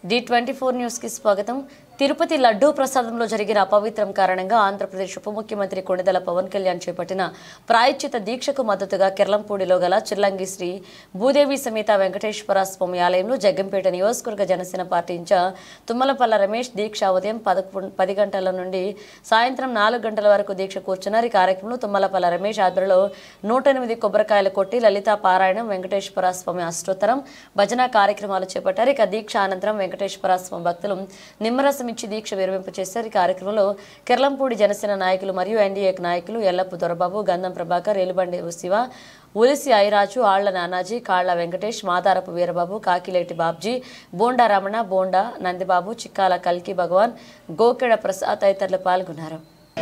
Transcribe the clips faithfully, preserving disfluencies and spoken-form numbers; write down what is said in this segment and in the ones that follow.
D twenty four news కి స్వాగతం. తిరుపతి లడ్డూ ప్రసాదంలో జరిగిన అపవిత్రం కారణంగా ఆంధ్రప్రదేశ్ ఉప ముఖ్యమంత్రి కొణిదెల పవన్ కళ్యాణ్ చేపట్టిన ప్రాయశ్చిత దీక్షకు మద్దతుగా కిర్లంపూడిలో గల చిల్లంగి శ్రీ భూదేవి సమేత వెంకటేశ్వర స్వామి ఆలయంలో జగ్గంపేట నియోజకవర్గ జనసేన పార్టీ ఇన్ఛార్జ్ తుమ్మలపల్ల రమేష్ దీక్ష ఉదయం పది గంటల నుండి సాయంత్రం నాలుగు గంటల వరకు దీక్ష కూర్చున్నారు. ఈ కార్యక్రమంలో తుమ్మలపల్ల రమేష్ ఆధ్వర్యంలో నూట ఎనిమిది కొబ్బరికాయలు కొట్టి లలితా పారాయణం, వెంకటేశ్వర స్వామి అష్టోత్తరం, భజన కార్యక్రమాలు చేపట్టారు. ఇక దీక్ష అనంతరం వెంకటేశ్వర స్వామి భక్తులు నిమ్మరసం ఇచ్చి దీక్ష విరమింపు చేశారు. ఈ కార్యక్రమంలో కిర్లంపూడి జనసేన నాయకులు మరియు ఎన్డీఏ నాయకులు ఎల్లప్పు దొరబాబు, గంధం ప్రభాకర్, ఏలుబండి శివ, ఉలిసి ఐరాజు, ఆళ్ల నానాజీ, కాళ్ల వెంకటేష్, మాదారపు వీరబాబు, కాకిలేటి బాబ్జీ, బోండా రమణ, బోండా నందిబాబు, చిక్కాల కల్కి భగవాన్, గోకెడ ప్రసాద్ తదితరులు పాల్గొన్నారు.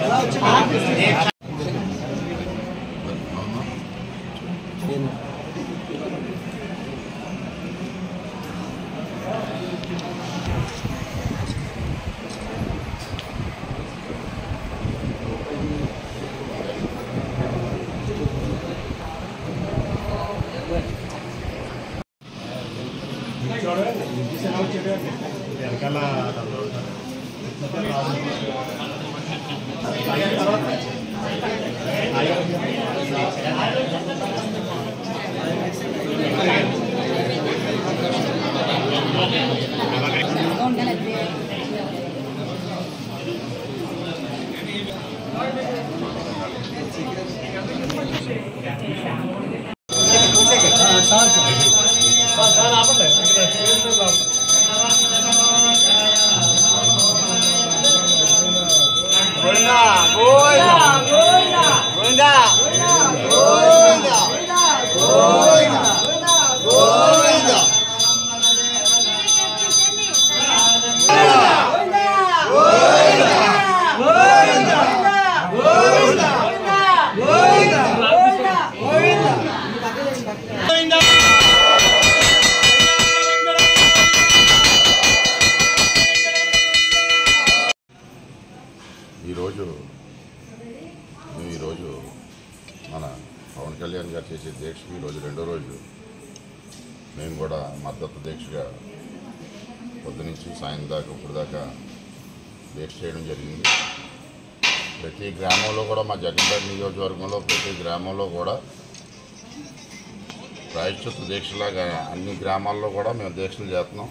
ఈరోజు మేము ఈరోజు మన పవన్ కళ్యాణ్ గారు చేసే దీక్షకి ఈరోజు రెండో రోజు మేము కూడా మద్దతు దీక్షగా పొద్దు నుంచి సాయం దాకా ఇప్పుడు దాకా దీక్ష చేయడం జరిగింది. ప్రతి గ్రామంలో కూడా మా జగ్గంపేట నియోజకవర్గంలో ప్రతి గ్రామంలో కూడా ప్రాయశ్చిత్త దీక్షలాగా అన్ని గ్రామాల్లో కూడా మేము దీక్షలు చేస్తున్నాం.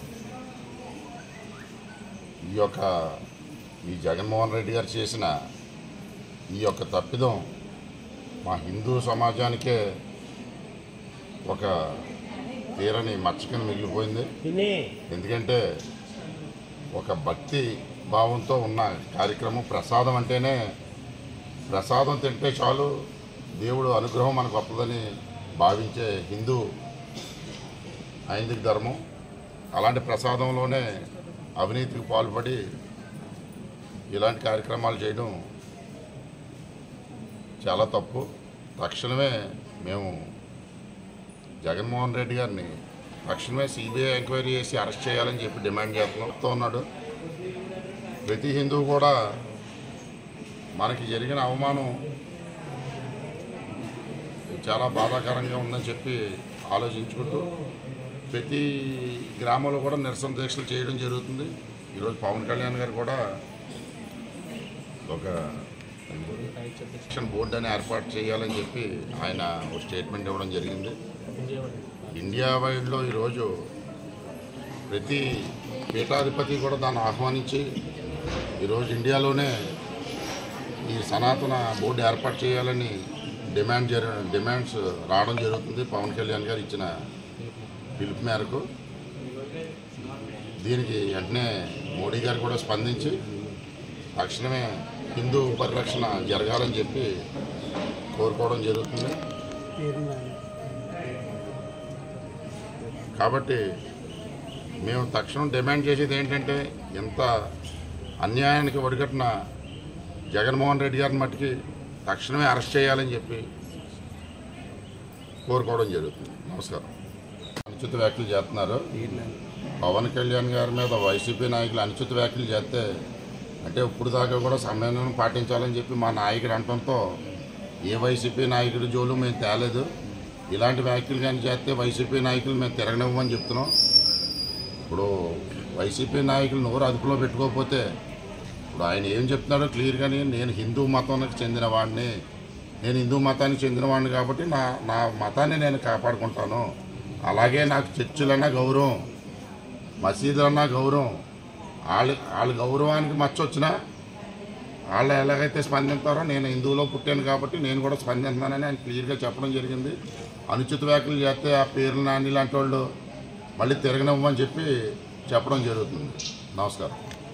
ఈ యొక్క ఈ జగన్మోహన్ రెడ్డి గారు చేసిన ఈ యొక్క తప్పిదం మా హిందూ సమాజానికే ఒక తీరని మచ్చకని మిగిలిపోయింది. ఎందుకంటే ఒక భక్తి భావంతో ఉన్న కార్యక్రమం ప్రసాదం అంటేనే ప్రసాదం తింటే చాలు దేవుడు అనుగ్రహం మనకు వస్తుందని భావించే హిందూ హైందిక ధర్మం. అలాంటి ప్రసాదంలోనే అవినీతికి పాల్పడి ఇలాంటి కార్యక్రమాలు చేయడం చాలా తప్పు. తక్షణమే మేము జగన్మోహన్ రెడ్డి గారిని తక్షణమే సిబిఐ ఎంక్వైరీ చేసి అరెస్ట్ చేయాలని చెప్పి డిమాండ్ చేస్తూ ఉన్నాడు. ప్రతి హిందువు కూడా మనకి జరిగిన అవమానం చాలా బాధాకరంగా ఉందని చెప్పి ఆలోచించుకుంటూ ప్రతి గ్రామంలో కూడా నిరసన దీక్షలు చేయడం జరుగుతుంది. ఈరోజు పవన్ కళ్యాణ్ గారు కూడా ఒక ఎలక్షన్ బోర్డు అని ఏర్పాటు చేయాలని చెప్పి ఆయన ఒక స్టేట్మెంట్ ఇవ్వడం జరిగింది. ఇండియా వైడ్లో ఈరోజు ప్రతి పీఠాధిపతి కూడా దాన్ని ఆహ్వానించి ఈరోజు ఇండియాలోనే ఈ సనాతన బోర్డు ఏర్పాటు చేయాలని డిమాండ్ జరి డిమాండ్స్ రావడం జరుగుతుంది. పవన్ కళ్యాణ్ గారు ఇచ్చిన పిలుపు మేరకు దీనికి వెంటనే మోడీ గారు కూడా స్పందించి తక్షణమే హిందూ పరిరక్షణ జరగాలని చెప్పి కోరుకోవడం జరుగుతుంది. కాబట్టి మేము తక్షణం డిమాండ్ చేసేది ఏంటంటే ఇంత అన్యాయానికి ఒడిగట్టిన జగన్మోహన్ రెడ్డి గారిని మట్టుకి తక్షణమే అరెస్ట్ చేయాలని చెప్పి కోరుకోవడం జరుగుతుంది. నమస్కారం. అనుచిత వ్యాఖ్యలు చేస్తున్నారు. పవన్ కళ్యాణ్ గారి మీద వైసీపీ నాయకులు అనుచిత వ్యాఖ్యలు చేస్తే అంటే ఇప్పుడు దాకా కూడా సమన్వయం పాటించాలని చెప్పి మా నాయకుడు అనడంతో ఏ వైసీపీ నాయకుడి జోలు మేము తేలేదు. ఇలాంటి వ్యాఖ్యలు కానీ చేస్తే వైసీపీ నాయకులు మేము తిరగనివ్వమని చెప్తున్నాం. ఇప్పుడు వైసీపీ నాయకులు నోరు అదుపులో పెట్టుకోకపోతే ఇప్పుడు ఆయన ఏం చెప్తున్నాడో క్లియర్గానే నేను హిందూ మతానికి చెందిన వాడిని నేను హిందూ మతానికి చెందిన వాడిని కాబట్టి నా నా మతాన్ని నేను కాపాడుకుంటాను. అలాగే నాకు చర్చిలన్నా గౌరవం, మసీదులన్నా గౌరవం. వాళ్ళ వాళ్ళ గౌరవానికి మచ్చొచ్చినా వాళ్ళు ఎలాగైతే స్పందిస్తారో నేను హిందువులో పుట్టాను కాబట్టి నేను కూడా స్పందిస్తున్నానని ఆయన క్లియర్గా చెప్పడం జరిగింది. అనుచిత వ్యాఖ్యలు చేస్తే ఆ పేర్లు నాని లాంటి వాళ్ళు మళ్ళీ తిరగనివ్వమని చెప్పి చెప్పడం జరుగుతుంది. నమస్కారం.